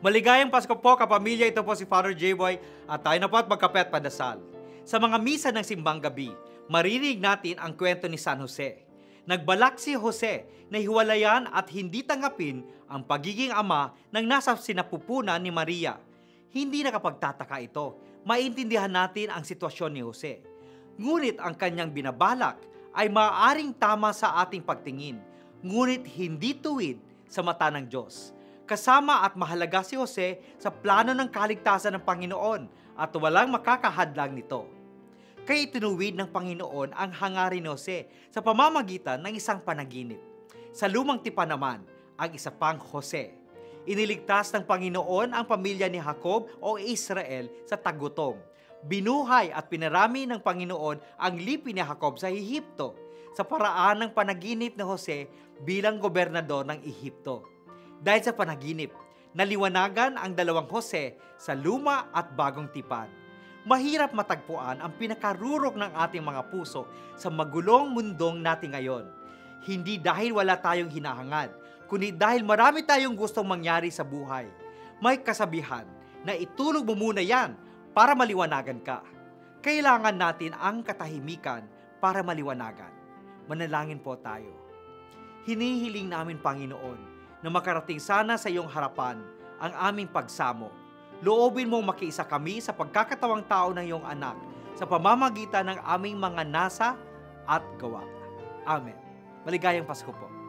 Maligayang Pasko po kapamilya, ito po si Father J-Boy at tayo na po at magkape at padasal. Sa mga misa ng simbang gabi, maririnig natin ang kwento ni San Jose. Nagbalak si Jose na hiwalayan at hindi tanggapin ang pagiging ama ng nasa sinapupunan ni Maria. Hindi nakapagtataka ito, maintindihan natin ang sitwasyon ni Jose. Ngunit ang kanyang binabalak ay maaaring tama sa ating pagtingin, ngunit hindi tuwid sa mata ng Diyos. Kasama at mahalaga si Jose sa plano ng kaligtasan ng Panginoon at walang makakahadlang nito. Kaya itinuwid ng Panginoon ang hangarin ni Jose sa pamamagitan ng isang panaginip. Sa lumang tipan naman, ang isa pang Jose. Iniligtas ng Panginoon ang pamilya ni Jacob o Israel sa tagutom. Binuhay at pinarami ng Panginoon ang lipi ni Jacob sa Ehipto sa paraan ng panaginip ni Jose bilang gobernador ng Ehipto. Dahil sa panaginip, naliwanagan ang dalawang Jose sa luma at bagong tipan. Mahirap matagpuan ang pinakarurok ng ating mga puso sa magulong mundong natin ngayon. Hindi dahil wala tayong hinahangad, kundi dahil marami tayong gustong mangyari sa buhay. May kasabihan na itulog mo muna yan para maliwanagan ka. Kailangan natin ang katahimikan para maliwanagan. Manalangin po tayo. Hinihiling namin, Panginoon, na makarating sana sa iyong harapan ang aming pagsamo. Loobin mong makiisa kami sa pagkakatawang tao ng iyong anak sa pamamagitan ng aming mga nasa at gawa. Amen. Maligayang Pasko po.